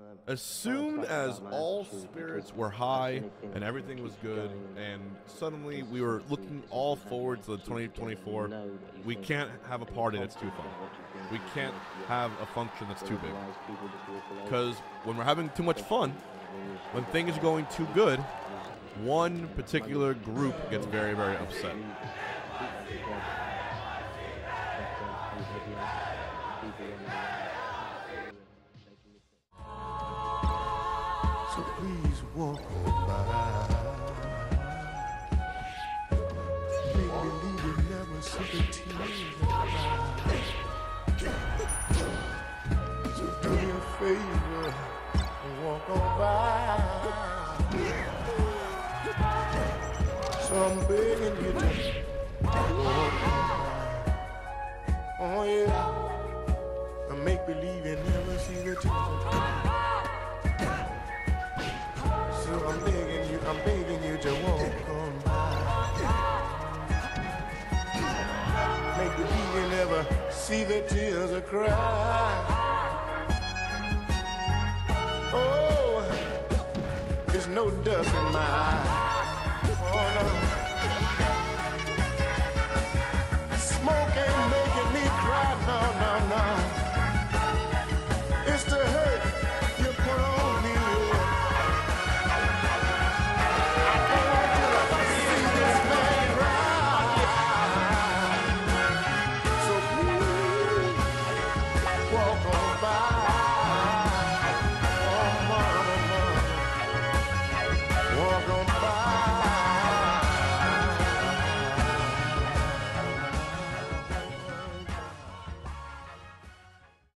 As soon as all spirits were high and everything was good, and suddenly we were looking all forward to the 2024, we can't have a party that's too fun. We can't have a function that's too big. Because when we're having too much fun, when things are going too good, one particular group gets very, very upset. So please walk on by. Make believe you never see the tears that cry. So do me a favor and walk on by. So I'm begging you to walk on by. Oh yeah. And make believe you never see the tears that cry. So I'm begging you to walk on by. Make believe you never see the tears I cry. Oh, there's no dust in my eye. Oh no. Smoke ain't making me cry, no, no, no. It's the